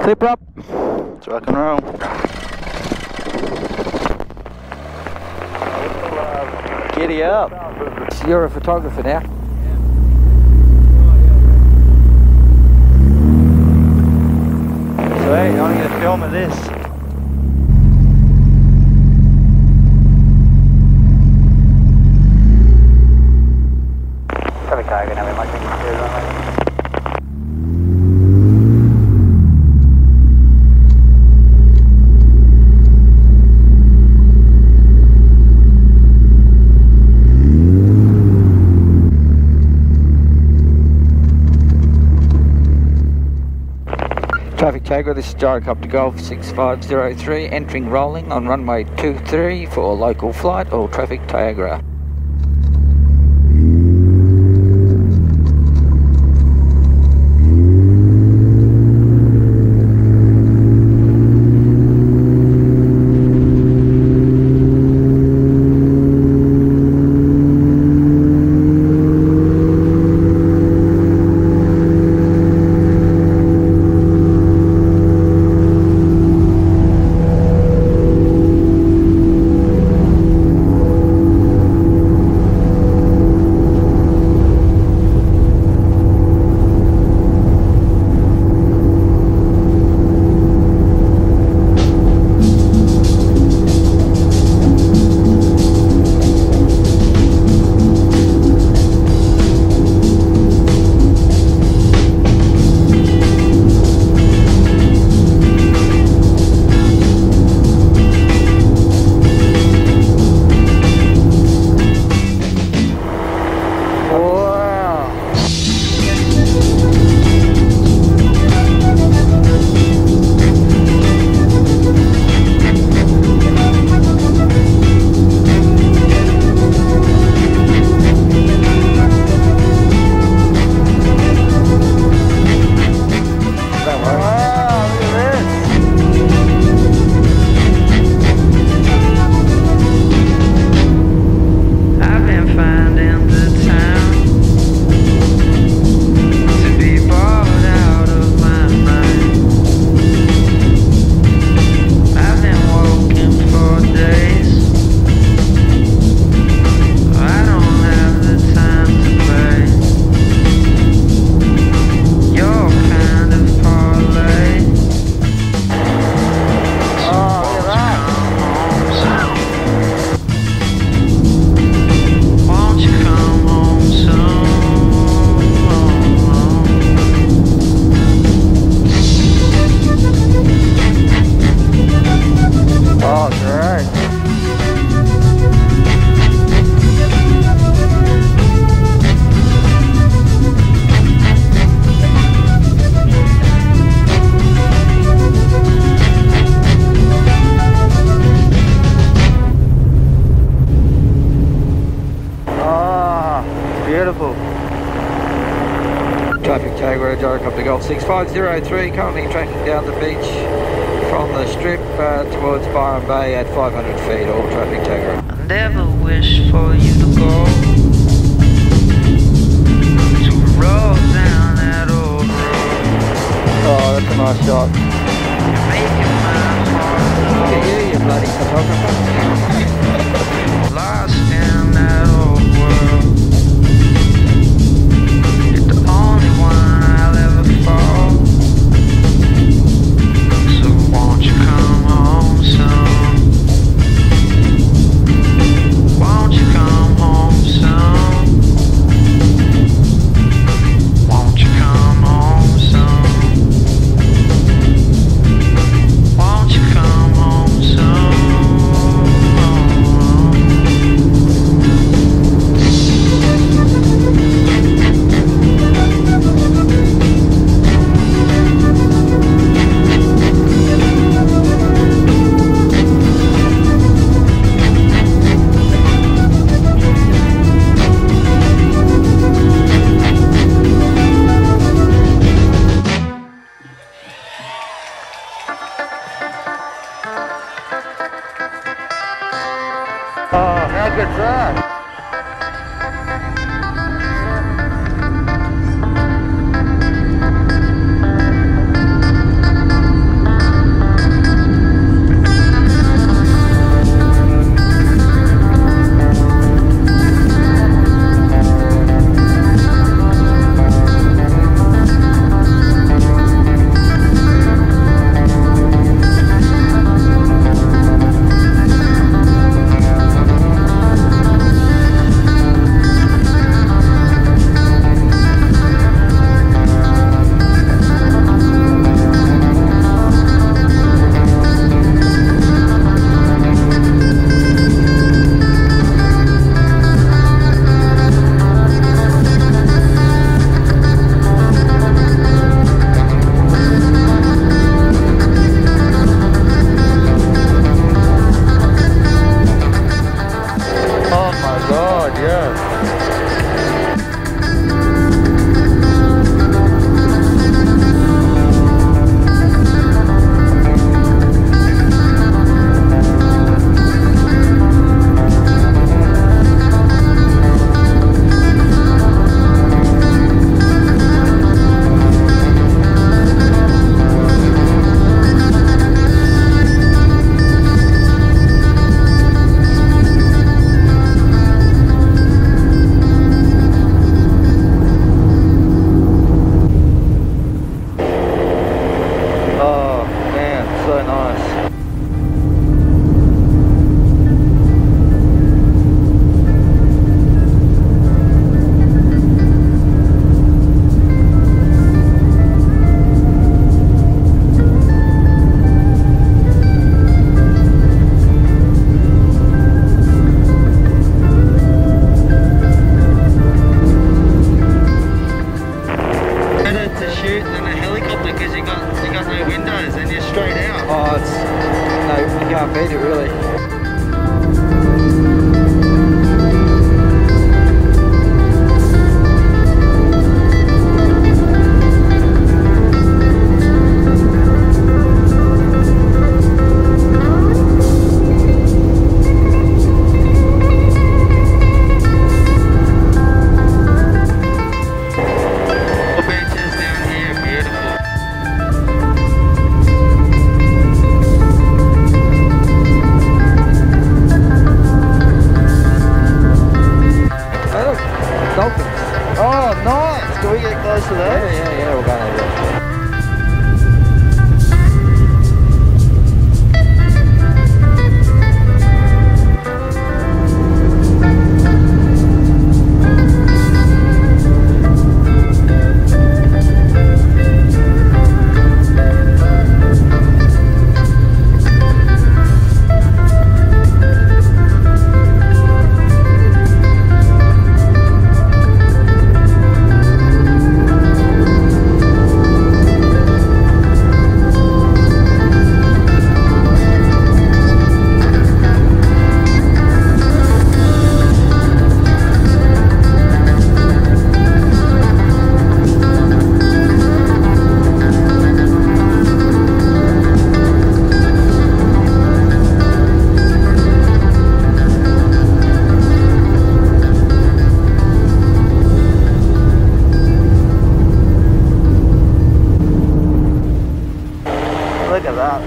Clip up. Let's rock and roll. Giddy up. So you're a photographer now? Sweet, I'm going to film of this. Traffic target, now we might take you runway. Traffic Tagger, this is Gyrocopter Golf 6503, entering rolling on runway 23 for local flight or traffic Tagger. Beautiful. Traffic Tagger, Gyrocopter Golf 6503, currently tracking down the beach from the strip towards Byron Bay at 500 feet, all traffic Tagger. I never wish for you to go, to roll down that old road. Oh, that's a nice shot. You're making my heart Look at you bloody photographer. lost in that old world. You're the only one I'll ever fall. So won't you come home soon? Won't you come home soon? Won't you come home soon? Won't you come home soon? Oh, how good's that? Oh, it's no, you can't beat it really. Oh, nice! Can we get close to those? Yeah, we're going over there. Look at that.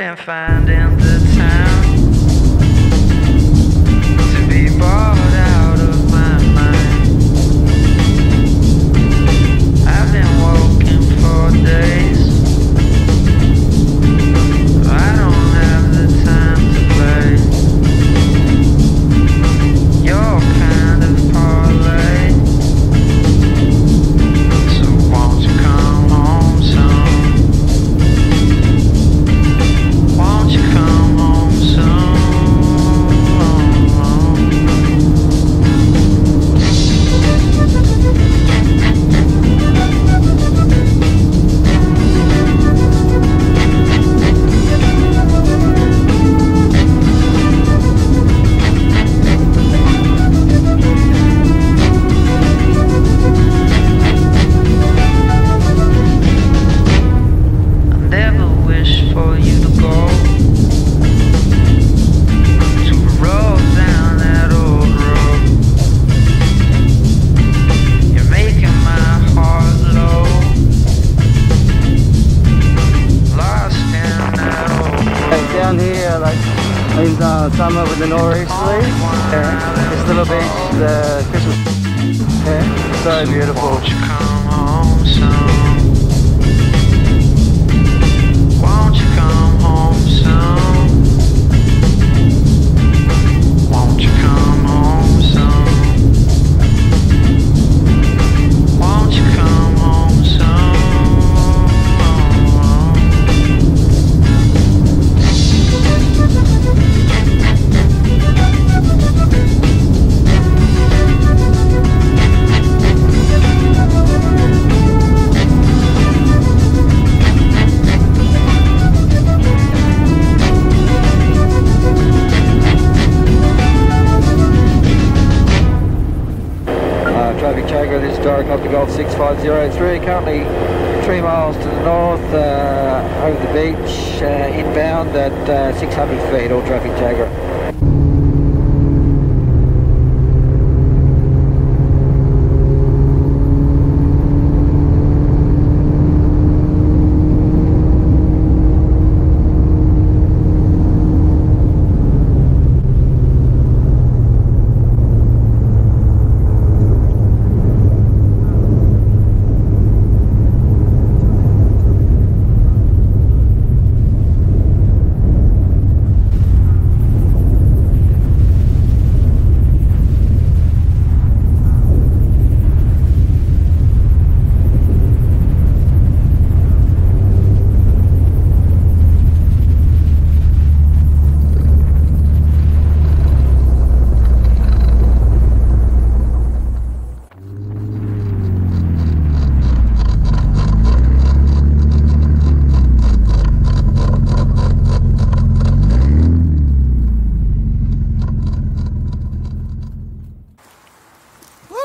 been finding the time to be brought out of my mind. I've been walking for days. I don't have the time to play your kind of parlay. So won't you come home soon? Won't you come home soon? Never wish for you to go to roll down that old road. You're making my heart low, lost in that old road. Down here, like in summer with the nor'easterlies. This little beach, the Christmas. Yeah, so beautiful. Won't you come home soon? Won't you come home soon? Won't you come home soon? Won't you come home soon? Traffic checker, this is Gyrocopter Golf 6503, currently 3 miles to the north over the beach, inbound at 600 feet, all traffic checker.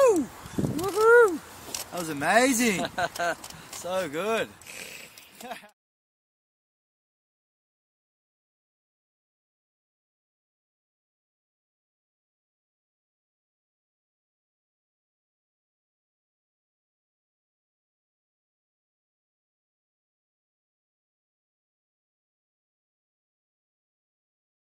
That was amazing. So good.